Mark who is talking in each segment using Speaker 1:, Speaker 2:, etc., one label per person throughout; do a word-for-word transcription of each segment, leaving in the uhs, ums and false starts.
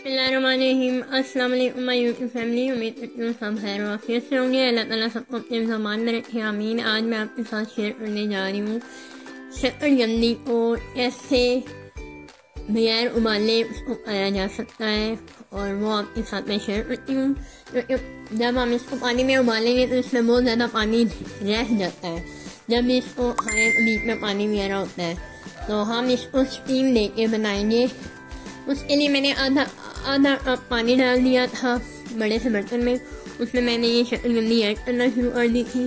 Speaker 1: बिस्मिल्लाहिर्रहमानिर्रहीम। अस्सलाम वालेकुम माय यूट्यूब फैमिली। उम्मीद करती हूँ सब खैर वाफियत से होंगे। अल्लाह ताला सबको अपने ज़मान में रखे, आमीन। आज मैं आपके साथ शेयर करने जा रही हूँ शकरकंदी को कैसे बगैर उबाले उसको खाया जा सकता है, और वो आपके साथ मैं शेयर करती हूँ। क्योंकि जब हम इसको पानी में उबालेंगे तो इसमें बहुत ज़्यादा पानी रह जाता है। जब इसको खाएँ तो बीच में पानी वगैरह होता है, तो हम इसको स्टीम दे के बनाएंगे। उसके लिए मैंने आधा आधा कप पानी डाल दिया था बड़े से बर्तन में। उसमें मैंने ये शकरकंदी ऐड करना शुरू कर दी थी।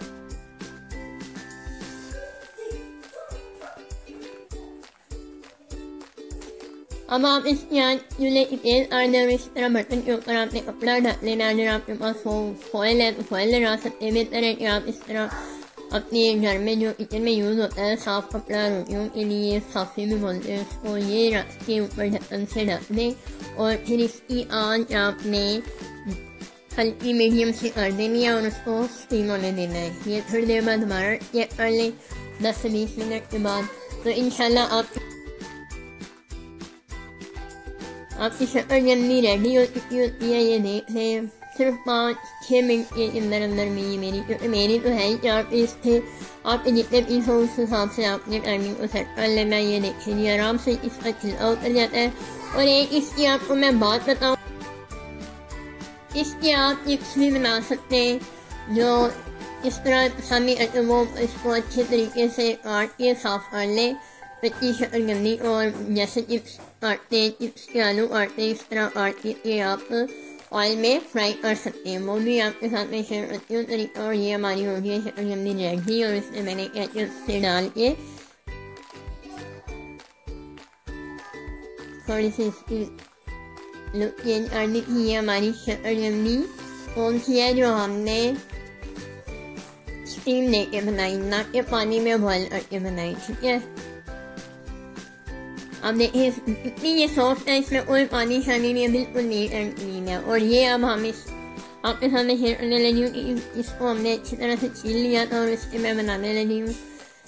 Speaker 1: अब आप इस यहाँ चूल्हे की तेज आड़ दें और इस तरह बर्तन के ऊपर आपने कपड़ा ढक लेना। अगर आपके पास वो फॉइल है तो फॉइल लगा सकते हैं। बेहतर है कि आप इस तरह अपने घर में जो किचन में यूज़ होता है साफ़ कपड़ा, रोटियों के लिए साफ़ी भी बोलते हैं उसको, ये रख के ऊपर ढक्कन से ढक दें। और फिर इसकी आंच आपने हल्की मीडियम से कर देनी है और उसको स्टीम होने देना है। ये थोड़ी देर बाद दोबारा चेक कर लें दस से बीस मिनट के बाद, तो इंशाल्लाह आप आपकी शकरकंदी रेडी हो चुकी होती है। ये देख लें, सिर्फ पाँच छः मिनट के अंदर अंदर में ये मेरी, क्योंकि मेरी तो है ही चार पीस थे। आपके जितने पीस हो उस हिसाब से आपने टाइमिंग को सेट कर लेना। ये देखिए जी आराम से इसका छिलका उतर जाता है। और एक इसकी आपको मैं बात बताऊँ, इसकी आप चिप्स भी बना सकते हैं। जो इस तरह सामी वो इसको अच्छे तरीके से काट के साफ कर लें कच्ची शकरकंदी, और जैसे चिप्स काटते हैं, चिप्स के आलू काटते हैं, इस तरह काट के आप ऑयल में फ्राई कर सकते हैं। वो भी आपके साथ में शेयर करती हूँ तरीका। और ये हमारी हो गई है शकरकंदी रेडी, और इसमें मैंने केचप से डाल के थोड़ी सी इसकी लुक चेंज कर दी थी। ये हमारी शकरकंदी कौन सी है जो हमने स्टीम दे के बनाई, ना के पानी में बॉयल करके बनाई, ठीक है। अब देखिए इतनी ये सॉफ्ट है, इसमें कोई पानी शानी नहीं है, बिल्कुल नीट एंड क्लीन है। और ये अब हम इस आपके सामने शेयर करने लगी हूँ कि इसको हमने अच्छी तरह से छील लिया था और इसके मैं बनाने लगी हूँ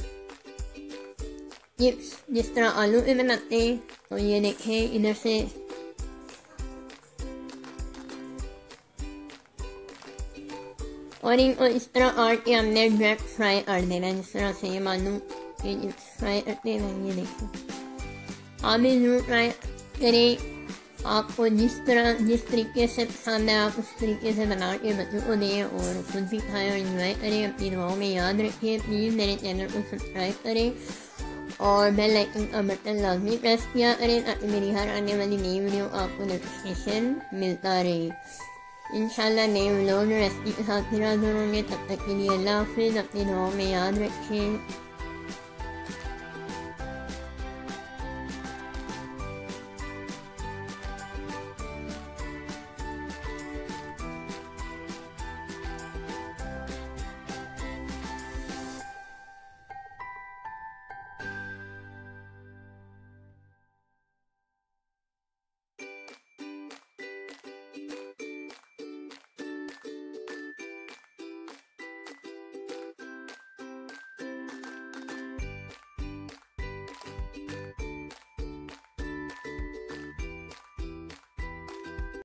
Speaker 1: चिप्स, जिस तरह आलू में बनाते हैं। तो ये देखें इधर से और इनको इस तरह काट के हमने डायरेक्ट फ्राई कर देना है, जिस तरह से ये आलू के चिप्स फ्राई करते हैं। ये देखें, आप भी जरूर ट्राई करें। आपको जिस तरह जिस तरीके से पसंद है आप उस तरीके से बना के बच्चों को दें और खुद भी खाएं और इंजॉय करें। अपनी दुआओं में याद रखें। प्लीज़ मेरे चैनल को सब्सक्राइब करें और बेल आइकन का बटन लाजमी प्रेस किया करें ताकि मेरी हर आने वाली नई वीडियो आपको नोटिफिकेशन मिलता रहे। इंशाल्लाह नए व्लॉग रेसिपी के साथ फिर हाज़िर होंगे। तब तक के लिए अल्लाह हाफ़िज़। अपनी दुआओं में याद रखें।